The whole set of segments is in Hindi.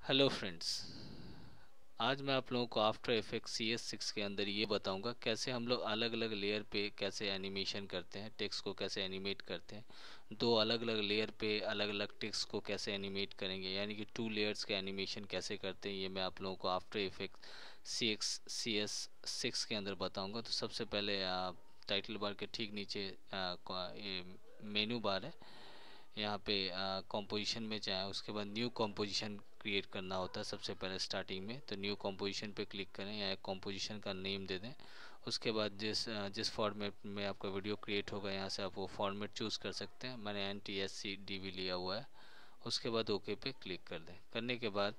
Hello friends. आज मैं आप लोगों को आफ्टर इफेक्ट्स CS6 के अंदर ये बताऊंगा कैसे हम लोग अलग अलग लेयर पे कैसे एनिमेशन करते हैं, टेक्स्ट को कैसे एनिमेट करते हैं। दो अलग अलग लेयर पे अलग अलग टेक्स्ट को कैसे एनिमेट करेंगे, यानी कि 2 लेयर्स के एनिमेशन कैसे करते हैं, ये मैं आप लोगों को आफ्टर इफेक्ट्स CS6 के अंदर बताऊँगा। तो सबसे पहले टाइटल बार के ठीक नीचे ये मेनू बार है। यहाँ पे कॉम्पोजिशन में जाएँ, उसके बाद न्यू कॉम्पोजिशन क्रिएट करना होता है सबसे पहले स्टार्टिंग में। तो न्यू कॉम्पोजिशन पे क्लिक करें या एक कॉम्पोजिशन का नेम दे दें। उसके बाद जिस फॉर्मेट में आपका वीडियो क्रिएट होगा, यहाँ से आप वो फॉर्मेट चूज़ कर सकते हैं। मैंने NTSC-DV लिया हुआ है। उसके बाद ओके पे क्लिक कर दें। करने के बाद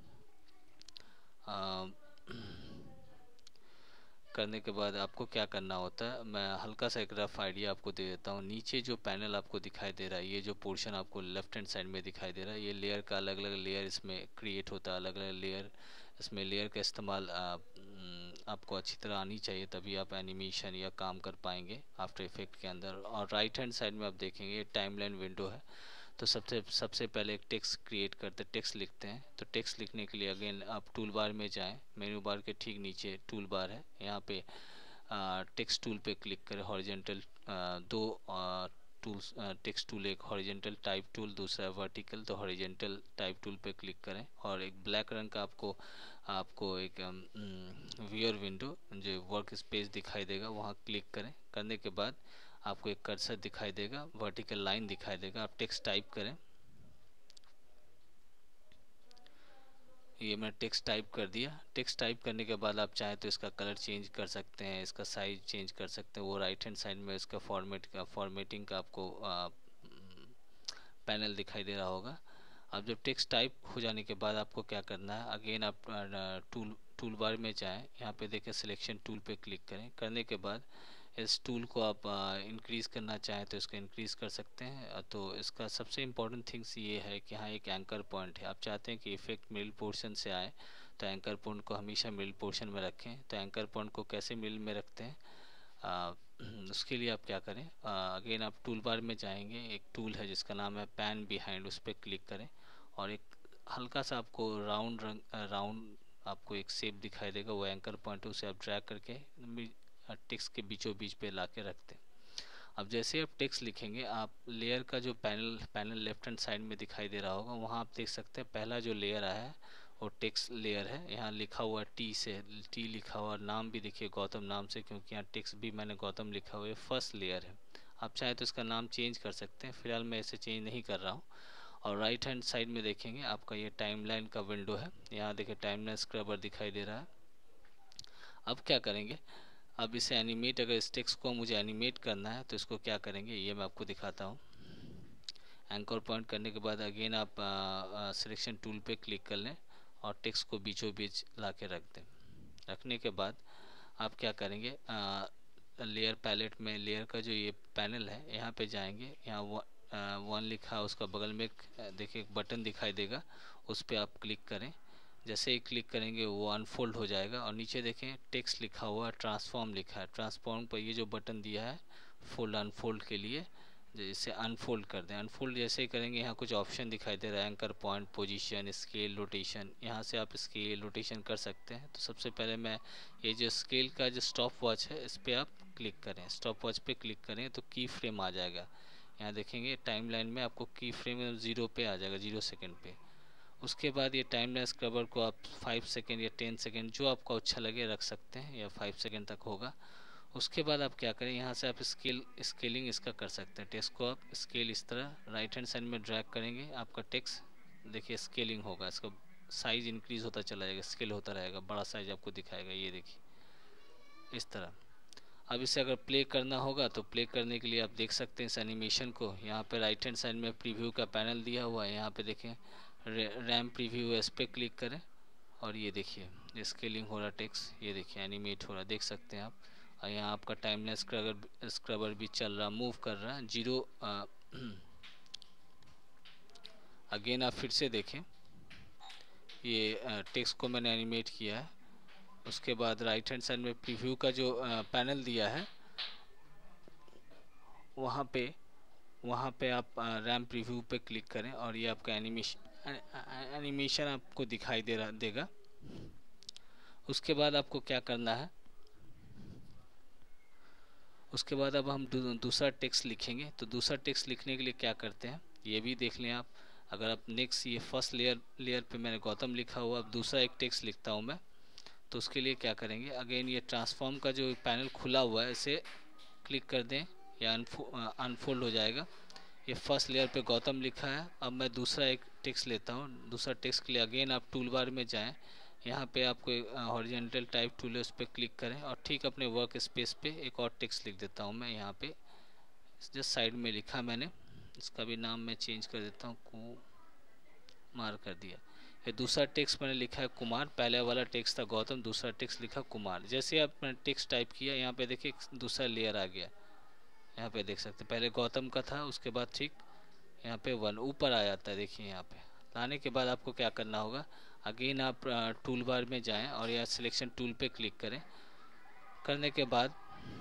करने के बाद आपको क्या करना होता है, मैं हल्का सा एक रफ आइडिया आपको दे देता हूँ। नीचे जो पैनल आपको दिखाई दे रहा है, ये जो पोर्शन आपको लेफ्ट हैंड साइड में दिखाई दे रहा है, ये लेयर का अलग अलग लेयर इसमें क्रिएट होता है। अलग अलग लेयर, इसमें लेयर का इस्तेमाल आपको अच्छी तरह आनी चाहिए, तभी आप एनिमेशन या काम कर पाएंगे आफ्टर इफेक्ट के अंदर। और राइट हैंड साइड में आप देखेंगे ये टाइमलाइन विंडो है। तो सबसे सबसे पहले एक टेक्स्ट क्रिएट करते, टेक्स्ट लिखते हैं। तो टेक्स्ट लिखने के लिए अगेन आप टूल बार में जाएं। मेनू बार के ठीक नीचे टूल बार है, यहाँ पे टेक्स्ट टूल पे क्लिक करें। हॉरिजेंटल दो टूल्स, टेक्स्ट टूल, एक हॉरिजेंटल टाइप टूल, दूसरा वर्टिकल। तो हॉरिजेंटल टाइप टूल पे क्लिक करें और एक ब्लैक रंग का आपको आपको एक व्यूअर विंडो जो वर्क स्पेस दिखाई देगा, वहाँ क्लिक करें। करने के बाद आपको एक कर्सर दिखाई देगा, वर्टिकल लाइन दिखाई देगा। आप टेक्स्ट टाइप करें। ये मैं टेक्स्ट टाइप कर दिया। टेक्स्ट टाइप करने के बाद आप चाहें तो इसका कलर चेंज कर सकते हैं, इसका साइज चेंज कर सकते हैं। वो राइट हैंड साइड में इसका फॉर्मेटिंग का आपको पैनल दिखाई दे रहा होगा। अब जब टेक्स्ट टाइप हो जाने के बाद आपको क्या करना है, अगेन आप टूल बार में जाएं। यहाँ पे देखें सिलेक्शन टूल पे क्लिक करें। करने के बाद इस टूल को आप इंक्रीज़ करना चाहें तो इसको इंक्रीज़ कर सकते हैं। तो इसका सबसे इम्पोर्टेंट थिंग्स ये है कि यहाँ एक एंकर पॉइंट है। आप चाहते हैं कि इफेक्ट मिडिल पोर्शन से आए, तो एंकर पॉइंट को हमेशा मिडिल पोर्शन में रखें। तो एंकर पॉइंट को कैसे मिडिल में रखते हैं, आ, उसके लिए आप क्या करें, अगेन आप टूल बार में जाएंगे। एक टूल है जिसका नाम है पैन बिहाइंड, उस पर क्लिक करें और एक हल्का सा आपको राउंड आपको एक शेप दिखाई देगा, वो एंकर पॉइंट है। उसे आप ड्रैग करके टेक्स्ट के बीचों बीच पे ला के रखते हैं। अब जैसे आप टेक्स्ट लिखेंगे, आप लेयर का जो पैनल लेफ्ट हैंड साइड में दिखाई दे रहा होगा, वहाँ आप देख सकते हैं पहला जो लेयर आया है वो टेक्स्ट लेयर है। यहाँ लिखा हुआ टी से, टी लिखा हुआ, नाम भी देखिए गौतम नाम से, क्योंकि यहाँ टेक्स्ट भी मैंने गौतम लिखा हुआ है। फर्स्ट लेयर है। आप चाहे तो इसका नाम चेंज कर सकते हैं, फिलहाल मैं इसे चेंज नहीं कर रहा हूँ। और राइट हैंड साइड में देखेंगे आपका ये टाइमलाइन का विंडो है। यहाँ देखिए टाइमलाइन स्क्रबर दिखाई दे रहा है। अब क्या करेंगे, अब इसे एनिमेट, अगर इस टेक्स्ट को मुझे एनिमेट करना है तो इसको क्या करेंगे, ये मैं आपको दिखाता हूँ। एंकर पॉइंट करने के बाद अगेन आप सिलेक्शन टूल पे क्लिक कर लें और टेक्स्ट को बीचों बीच ला के रख दें। रखने के बाद आप क्या करेंगे, लेयर पैलेट में लेयर का जो ये पैनल है, यहाँ पे जाएंगे। यहाँ वन लिखा है, उसका बगल में देखिए एक बटन दिखाई देगा, उस पर आप क्लिक करें। जैसे ही क्लिक करेंगे वो अनफोल्ड हो जाएगा और नीचे देखें टेक्स्ट लिखा हुआ है, ट्रांसफॉर्म लिखा है। ट्रांसफॉर्म पर ये जो बटन दिया है फोल्ड अनफोल्ड के लिए, इसे अनफोल्ड कर दें। अनफोल्ड जैसे ही करेंगे, यहाँ कुछ ऑप्शन दिखाई दे रहा है, anchor point, position, scale, rotation. यहाँ से आप स्केल रोटेशन कर सकते हैं। तो सबसे पहले मैं ये जो स्केल का जो स्टॉप वॉच है, इस पर आप क्लिक करें। स्टॉप वॉच पे क्लिक करें तो की फ्रेम आ जाएगा। यहाँ देखेंगे टाइमलाइन में आपको की फ्रेम 0 पे आ जाएगा, 0 सेकेंड पे। उसके बाद ये टाइमलाइन स्क्रबर को आप 5 सेकेंड या 10 सेकेंड जो आपको अच्छा लगे रख सकते हैं, या 5 सेकेंड तक होगा। उसके बाद आप क्या करें, यहाँ से आप स्केलिंग इसका कर सकते हैं। टेक्स्ट को आप स्केल इस तरह राइट हैंड साइड में ड्रैग करेंगे, आपका टेक्स्ट देखिए स्केलिंग होगा, इसका साइज इंक्रीज होता चला जाएगा, स्केल होता रहेगा, बड़ा साइज आपको दिखाएगा, ये देखिए इस तरह। अब इसे अगर प्ले करना होगा तो प्ले करने के लिए आप देख सकते हैं इस एनिमेशन को। यहाँ पे राइट हैंड साइड में प्रीव्यू का पैनल दिया हुआ है, यहाँ पे देखें रैम प्रीव्यू है, इस पर क्लिक करें और ये देखिए स्केलिंग हो रहा टेक्स्ट, ये देखिए एनिमेट हो रहा, देख सकते हैं आप। और यहाँ आपका टाइमलाइन स्क्रबर भी चल रहा, मूव कर रहा है, जीरो। अगेन आप फिर से देखें, ये टेक्स्ट को मैंने एनिमेट किया है। उसके बाद राइट हैंड साइड में प्रीव्यू का जो पैनल दिया है, वहाँ पे आप रैम प्रीव्यू पे क्लिक करें और ये आपका एनिमेशन आपको दिखाई देगा। उसके बाद आपको क्या करना है, उसके बाद अब हम दूसरा टेक्स्ट लिखेंगे। तो दूसरा टेक्स्ट लिखने के लिए क्या करते हैं ये भी देख लें आप। अगर आप नेक्स्ट ये फर्स्ट लेयर पे मैंने गौतम लिखा हुआ, अब दूसरा एक टेक्स्ट लिखता हूँ मैं, तो उसके लिए क्या करेंगे, अगेन ये ट्रांसफॉर्म का जो पैनल खुला हुआ है इसे क्लिक कर दें या अनफोल्ड हो जाएगा। ये फर्स्ट लेयर पे गौतम लिखा है। अब मैं दूसरा एक टेक्स्ट लेता हूँ। दूसरा टेक्स्ट के लिए अगेन आप टूल बार में जाएं, यहाँ पे आपको हॉरिजॉन्टल टाइप टूल है उस पर क्लिक करें और ठीक अपने वर्क स्पेस पे एक और टेक्स्ट लिख देता हूँ मैं। यहाँ पे जस्ट साइड में लिखा मैंने, इसका भी नाम मैं चेंज कर देता हूँ, कुमार कर दिया। ये दूसरा टेक्स्ट मैंने लिखा है कुमार, पहले वाला टेक्स्ट था गौतम, दूसरा टेक्स्ट लिखा कुमार। जैसे आपने टेक्स्ट टाइप किया यहाँ पे देखिए दूसरा लेयर आ गया, यहाँ पे देख सकते हैं पहले गौतम का था, उसके बाद ठीक यहाँ पे 1 ऊपर आ जाता है। देखिए यहाँ पे लाने के बाद आपको क्या करना होगा, अगेन आप टूल बार में जाएं और यह सिलेक्शन टूल पे क्लिक करें। करने के बाद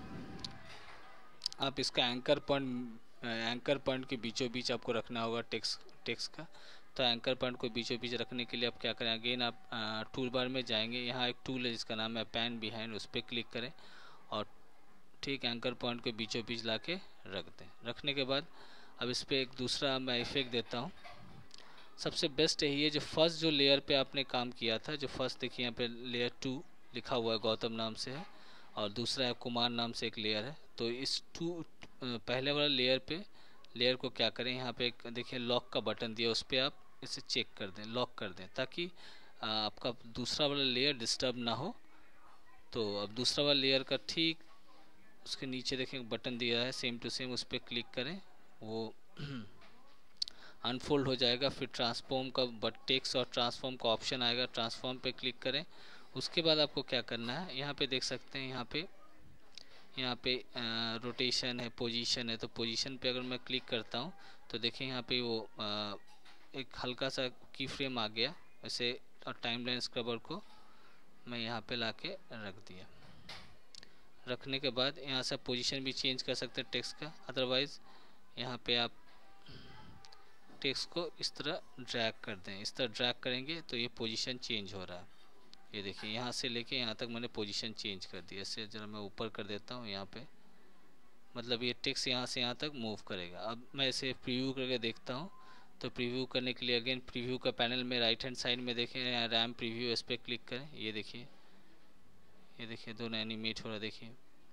आप इसका एंकर पॉइंट के बीचों बीच आपको रखना होगा टेक्स्ट का। तो एंकर पॉइंट को बीचों बीच रखने के लिए आप क्या करें, अगेन आप टूल बार में जाएंगे, यहाँ एक टूल है जिसका नाम है पैन बिहाइंड, उस पर क्लिक करें और ठीक एंकर पॉइंट के बीचों बीच ला के रख दें। रखने के बाद अब इस पर एक दूसरा मैं इफेक्ट देता हूँ। सबसे बेस्ट यही है, जो फर्स्ट जो लेयर पे आपने काम किया था, जो फर्स्ट देखिए यहाँ पे लेयर 2 लिखा हुआ है गौतम नाम से है और दूसरा है कुमार नाम से एक लेयर है। तो इस पहले वाला लेयर को क्या करें, यहाँ पे एक देखिए लॉक का बटन दिया, उस पर आप इसे चेक कर दें, लॉक कर दें, ताकि आपका दूसरा वाला लेयर डिस्टर्ब ना हो। तो अब दूसरा वाला लेयर का ठीक उसके नीचे देखें बटन दिया है सेम टू सेम, उस पर क्लिक करें, वो अनफोल्ड हो जाएगा। फिर ट्रांसफॉर्म का टेक्स्ट और ट्रांसफॉर्म का ऑप्शन आएगा, ट्रांसफॉर्म पे क्लिक करें। उसके बाद आपको क्या करना है, यहाँ पे देख सकते हैं यहाँ पे रोटेशन है, पोजीशन है। तो पोजीशन पे अगर मैं क्लिक करता हूँ तो देखिए यहाँ पे वो एक हल्का सा की फ्रेम आ गया वैसे, और टाइमलाइन स्क्रबर को मैं यहाँ पे लाके रख दिया। रखने के बाद यहाँ से पोजीशन भी चेंज कर सकते हैं टेक्स्ट का, अदरवाइज़ यहाँ पे आप टेक्स्ट को इस तरह ड्रैग कर दें। इस तरह ड्रैग करेंगे तो ये पोजीशन चेंज हो रहा है। ये देखिए यहाँ से लेके यहाँ तक मैंने पोजीशन चेंज कर दी। ऐसे जरा मैं ऊपर कर देता हूँ यहाँ पे, मतलब ये टेक्स्ट यहाँ से यहाँ तक मूव करेगा। अब मैं इसे प्रीव्यू करके देखता हूँ। तो प्रीव्यू करने के लिए अगेन प्रीव्यू का पैनल में राइट हैंड साइड में देखें यहाँ रैम प्रीव्यू, इस पर क्लिक करें। ये देखिए दोनों एनिमेट हो रहा है। देखिए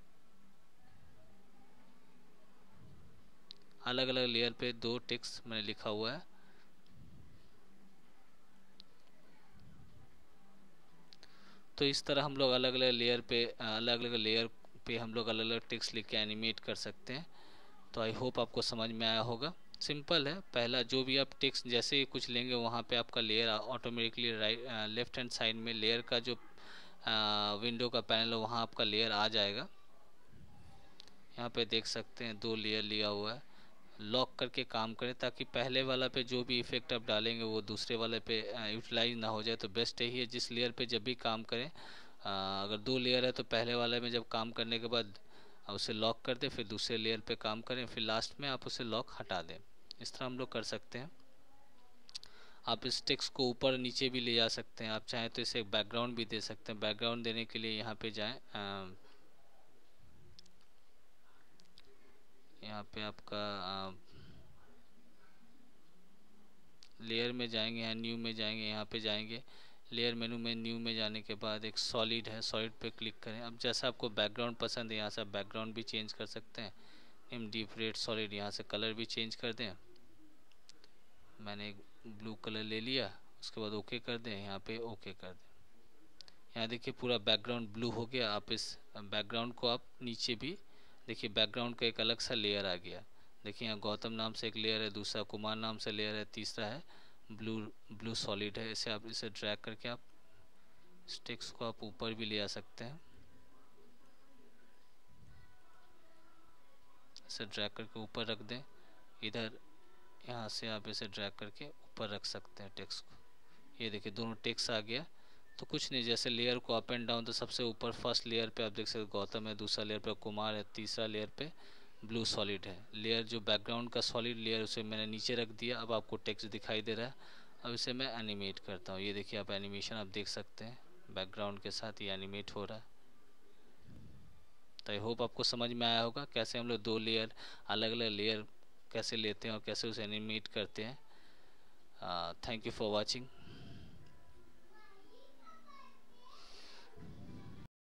अलग अलग लेयर पे 2 टेक्स्ट मैंने लिखा हुआ है। तो इस तरह हम लोग अलग अलग लेयर पे हम लोग अलग अलग टेक्स्ट लिख के एनिमेट कर सकते हैं। तो आई होप आपको समझ में आया होगा। सिंपल है, पहला जो भी आप टेक्स्ट जैसे ही कुछ लेंगे वहाँ पे आपका layer automatically left hand side में लेयर का जो विंडो का पैनल है वहाँ आपका लेयर आ जाएगा। यहाँ पे देख सकते हैं 2 लेयर लिया हुआ है। लॉक करके काम करें ताकि पहले वाला पे जो भी इफेक्ट आप डालेंगे वो दूसरे वाले पे यूटिलाइज ना हो जाए। तो बेस्ट यही है जिस लेयर पे जब भी काम करें, अगर 2 लेयर है तो पहले वाले में जब काम करने के बाद उसे लॉक कर दें, फिर दूसरे लेयर पे काम करें, फिर लास्ट में आप उसे लॉक हटा दें। इस तरह हम लोग कर सकते हैं। आप इस टेक्स्ट को ऊपर नीचे भी ले जा सकते हैं, आप चाहें तो इसे एक बैकग्राउंड भी दे सकते हैं। बैकग्राउंड देने के लिए यहाँ पे जाएँ, यहाँ पे आपका लेयर में जाएंगे, यहाँ न्यू में जाएंगे, यहाँ पे जाएंगे लेयर मेनू में, न्यू में जाने के बाद एक सॉलिड है, सॉलिड पे क्लिक करें। अब जैसा आपको बैकग्राउंड पसंद है यहाँ से आप बैकग्राउंड भी चेंज कर सकते हैं। डीप रेड सॉलिड, यहाँ से कलर भी चेंज कर दें। मैंने एक ब्लू कलर ले लिया, उसके बाद ओके कर दें, यहाँ पे ओके कर दें। यहाँ देखिए पूरा बैकग्राउंड ब्लू हो गया। आप इस बैकग्राउंड को आप नीचे भी देखिए, बैकग्राउंड का एक अलग सा लेयर आ गया। देखिए यहाँ गौतम नाम से एक लेयर है, दूसरा कुमार नाम से लेयर है, तीसरा है ब्लू सॉलिड है। इसे आप इसे ड्रैग करके आप इस टेक्स्ट को आप ऊपर भी ले आ सकते हैं। इसे ड्रैग करके ऊपर रख दें। इधर यहाँ से आप इसे ड्रैग करके ऊपर रख सकते हैं टेक्स्ट को। ये देखिए दोनों टेक्स्ट आ गया। तो कुछ नहीं, जैसे लेयर को अप एंड डाउन, तो सबसे ऊपर फर्स्ट लेयर पे आप देख सकते गौतम है, दूसरा लेयर पे कुमार है, तीसरा लेयर पे ब्लू सॉलिड है। लेयर जो बैकग्राउंड का सॉलिड लेयर उसे मैंने नीचे रख दिया। अब आपको टेक्स्ट दिखाई दे रहा है। अब इसे मैं एनिमेट करता हूँ। ये देखिए आप एनिमेशन आप देख सकते हैं, बैकग्राउंड के साथ ये एनिमेट हो रहा है। तो आई होप आपको समझ में आया होगा कैसे हम लोग दो लेयर, अलग अलग लेयर कैसे लेते हैं और कैसे उसे एनिमेट करते हैं। Thank you for watching.